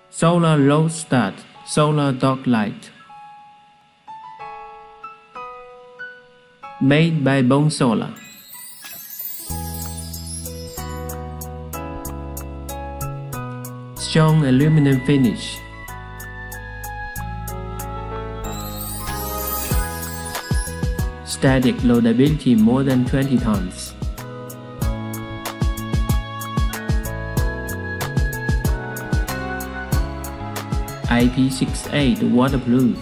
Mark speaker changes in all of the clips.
Speaker 1: Solar Low Start Solar Dog Light. Made by Bone Solar. Strong aluminum finish. Static loadability more than 20 tons. IP68 waterproof.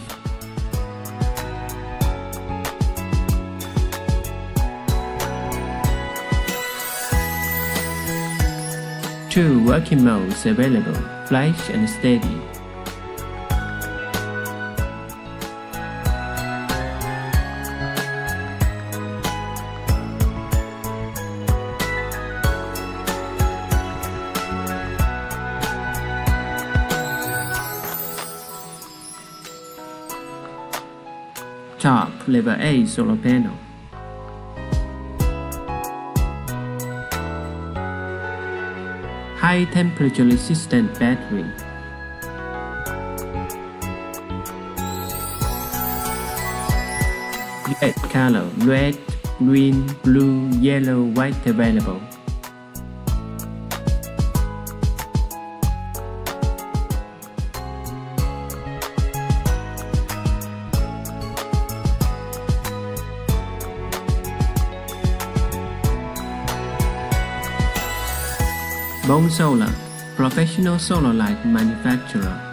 Speaker 1: Two working modes available, flash and steady. Top Level A solar panel. High temperature resistant battery. Red color, red, green, blue, yellow, white available. Bone Solar, professional solar light manufacturer.